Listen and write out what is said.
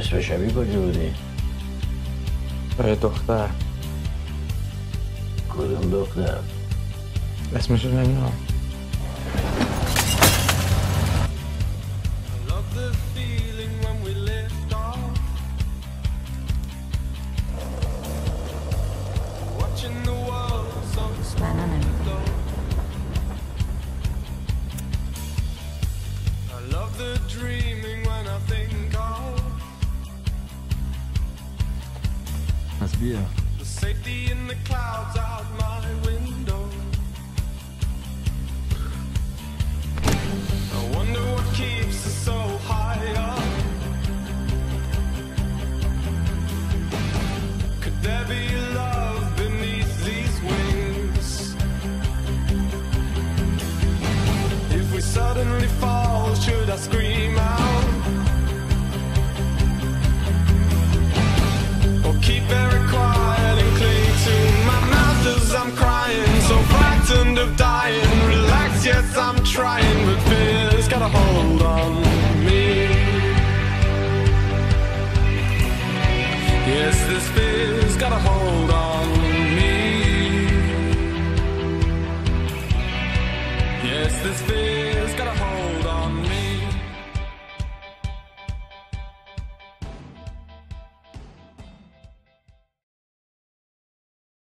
نصف شبی کجا بودی؟ دختر. کدوم دختر؟ اسمشو نمیدونم. Must be a The safety in the clouds out my window. I wonder what keeps us so high up. Could there be love beneath these wings? If we suddenly fall, should I scream out? Or keep very quiet and cling to my mouth as I'm crying, so frightened of dying. Relax, yes, I'm trying, but fear's got a hold on me. Yes, this fear's got a hold on me. Yes, this fear